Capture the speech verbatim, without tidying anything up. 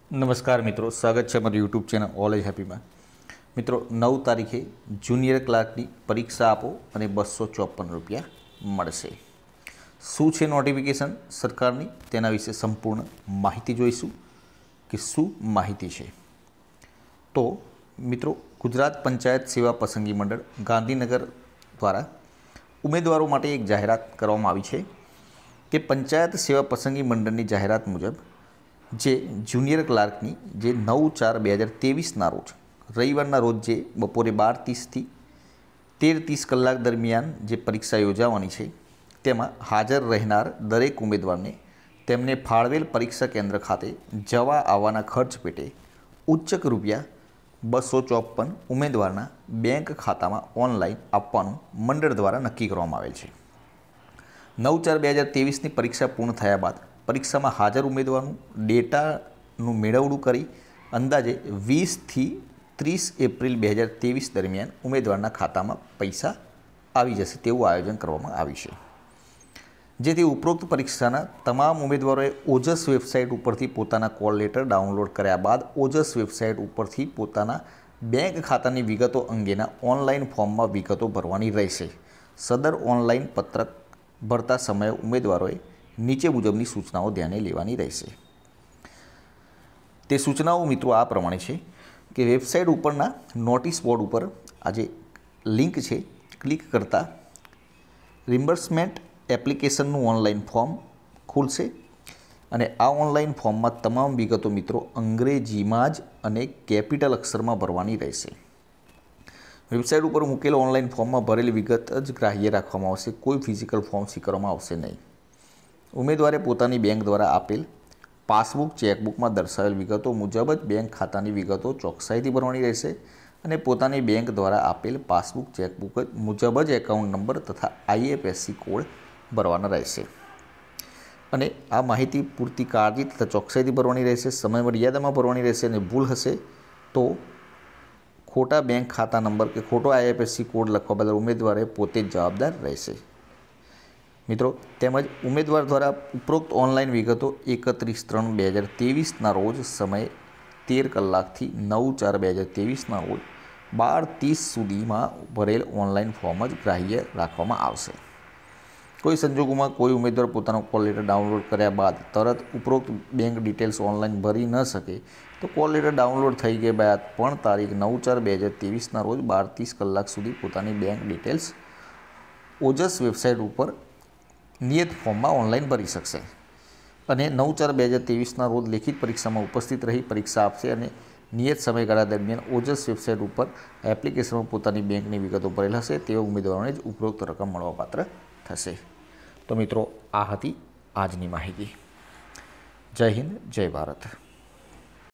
નમસ્કાર મિત્રો, સ્વાગત છે અમારી યુટ્યુબ ચેનલ ઓલ એજ હેપીમાં। મિત્રો, નવ તારીખે જુનિયર ક્લાર્કની પરીક્ષા આપો અને બસો ચોપન રૂપિયા મળશે। શું છે નોટિફિકેશન સરકારની તેના વિશે સંપૂર્ણ માહિતી જોઈશું કે શું માહિતી છે। તો મિત્રો, ગુજરાત પંચાયત સેવા પસંદગી મંડળ ગાંધીનગર દ્વારા ઉમેદવારો માટે એક જાહેરાત કરવામાં આવી છે કે પંચાયત સેવા પસંદગી મંડળની જાહેરાત મુજબ જે જુનિયર ક્લાર્કની જે નવ ચાર બે હજાર ત્રેવીસના રોજ રવિવારના રોજ જે બપોરે બાર ત્રીસથી તેર ત્રીસ કલાક દરમિયાન જે પરીક્ષા યોજાવાની છે તેમાં હાજર રહેનાર દરેક ઉમેદવારને તેમને ફાળવેલ પરીક્ષા કેન્દ્ર ખાતે જવા આવવાના ખર્ચ પેટે ઉચ્ચક રૂપિયા બસો ચોપન ઉમેદવારના બેંક ખાતામાં ઓનલાઈન આપવાનું મંડળ દ્વારા નક્કી કરવામાં આવેલ છે। નવ ચાર બે હજાર ત્રેવીસની પરીક્ષા પૂર્ણ થયા બાદ પરીક્ષામાં હાજર ઉમેદવારનું ડેટાનું મેળવણું કરી અંદાજે વીસથી ત્રીસ એપ્રિલ બે હજાર ત્રેવીસ દરમિયાન ઉમેદવારના ખાતામાં પૈસા આવી જશે તેવું આયોજન કરવામાં આવ્યું છે। જેથી ઉપરોક્ત પરીક્ષાના તમામ ઉમેદવારોએ ઓજસ વેબસાઇટ ઉપરથી પોતાના કોલ લેટર ડાઉનલોડ કર્યા બાદ ઓજસ વેબસાઇટ ઉપરથી પોતાના બેંક ખાતાની વિગતો અંગેના ઓનલાઈન ફોર્મમાં વિગતો ભરવાની રહેશે। સદર ઓનલાઈન પત્રક ભરતા સમયે ઉમેદવારોએ નીચે મુજબની સૂચનાઓ ધ્યાને લેવાની રહેશે। તે સૂચનાઓ મિત્રો આ પ્રમાણે છે કે વેબસાઇટ ઉપરના નોટિસ બોર્ડ ઉપર આ જે લિંક છે ક્લિક કરતાં રિમ્બર્સમેન્ટ એપ્લિકેશનનું ઓનલાઈન ફોર્મ ખુલશે અને આ ઓનલાઈન ફોર્મમાં તમામ વિગતો મિત્રો અંગ્રેજીમાં જ અને કેપિટલ અક્ષરમાં ભરવાની રહેશે। વેબસાઇટ ઉપર મૂકેલ ઓનલાઈન ફોર્મમાં ભરેલી વિગત જ ગ્રાહ્ય રાખવામાં આવશે, કોઈ ફિઝિકલ ફોર્મ સ્વીકારવામાં આવશે નહીં। ઉમેદવારે પોતાની બેંક દ્વારા આપેલ પાસબુક ચેકબુકમાં દર્શાવેલ વિગતો મુજબ જ બેંક ખાતાની વિગતો ચોકસાઈથી ભરવાની રહેશે અને પોતાની બેંક દ્વારા આપેલ પાસબુક ચેકબુક મુજબ જ એકાઉન્ટ નંબર તથા આઈએફએસસી કોડ ભરવાના રહેશે અને આ માહિતી પૂરતી કાળજી તથા ચોકસાઈથી ભરવાની રહેશે, સમય મર્યાદામાં ભરવાની રહેશે અને ભૂલ હશે તો ખોટા બેંક ખાતા નંબર કે ખોટો આઈએફએસસી કોડ લખવા બદલ ઉમેદવારે પોતે જ જવાબદાર રહેશે। મિત્રો, તેમજ ઉમેદવાર દ્વારા ઉપરોક્ત ઓનલાઈન વિગતો એકત્રીસ ત્રણ બે હજાર ત્રેવીસના રોજ સમય તેર કલાકથી નવ ચાર બે હજાર ત્રેવીસના રોજ બાર ત્રીસ સુધીમાં ભરેલ ઓનલાઈન ફોર્મ જ ગ્રાહ્ય રાખવામાં આવશે। કોઈ સંજોગોમાં કોઈ ઉમેદવાર પોતાનો કોલ લેટર ડાઉનલોડ કર્યા બાદ તરત ઉપરોક્ત બેંક ડિટેલ્સ ઓનલાઈન ભરી ન શકે તો કોલ લેટર ડાઉનલોડ થઈ ગયા બાદ પણ તારીખ નવ ચાર બે હજાર ત્રેવીસના રોજ બાર ત્રીસ કલાક સુધી પોતાની બેંક ડિટેલ્સ ઓજસ વેબસાઇટ ઉપર નિયત ફોર્મમાં ઓનલાઈન ભરી શકશે અને નવ ચાર બે હજાર ત્રેવીસના રોજ લેખિત પરીક્ષામાં ઉપસ્થિત રહી પરીક્ષા આપશે અને નિયત સમયગાળા દરમિયાન ઓજસ વેબસાઇટ ઉપર એપ્લિકેશનમાં પોતાની બેંકની વિગતો ભરેલ હશે તેવા ઉમેદવારોને જ ઉપરોક્ત રકમ મળવાપાત્ર થશે। તો મિત્રો, આ હતી આજની માહિતી। જય હિન્દ, જય ભારત।